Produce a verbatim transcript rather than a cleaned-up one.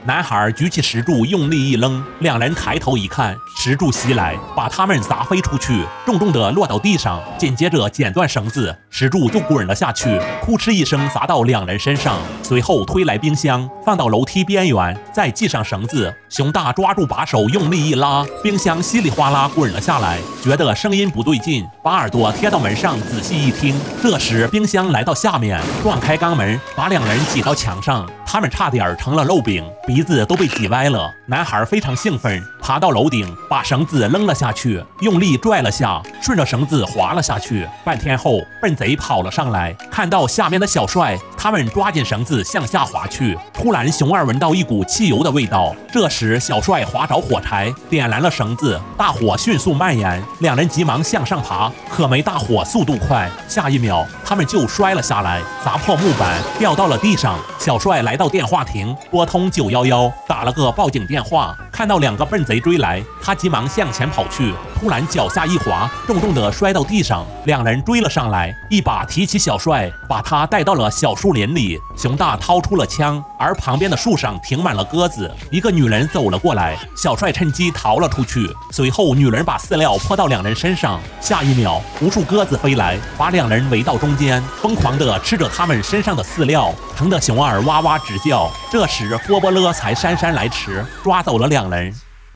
男孩举起石柱，用力一扔，两人抬头一看，石柱袭来，把他们砸飞出去，重重的落到地上。紧接着剪断绳子，石柱就滚了下去，哭哧一声砸到两人身上。随后推来冰箱，放到楼梯边缘，再系上绳子。熊大抓住把手，用力一拉，冰箱稀里哗啦滚了下来。觉得声音不对劲，把耳朵贴到门上，仔细一听。这时冰箱来到下面，撞开肛门，把两人挤到墙上。他们差点成了肉饼，鼻子都被挤歪了。男孩非常兴奋，爬到楼顶，把绳子扔了下去，用力拽了下，顺着绳子滑了下去。半天后，笨贼跑了上来，看到下面的小帅，他们抓紧绳子向下滑去。突然，熊二闻到一股汽油的味道，这时小帅划着火柴，点燃了绳子，大火迅速蔓延。两人急忙向上爬，可没大火速度快，下一秒他们就摔了下来，砸破木板，掉到了地上。小帅来到电话亭，拨通九一一，打了个报警电话。看到两个笨贼追来，他急忙向前跑去，突然脚下一滑，重重地摔到地上。两人追了上来，一把提起小帅，把他带到了小树林里。熊大掏出了枪，而旁边的树上停满了鸽子。一个女人走了过来，小帅趁机逃了出去。随后女人把饲料泼到两人身上，下一秒无数鸽子飞来，把两人围到中间，疯狂地吃着他们身上的饲料，疼得熊二哇哇直叫。这时波波勒才姗姗来迟，抓走了两人。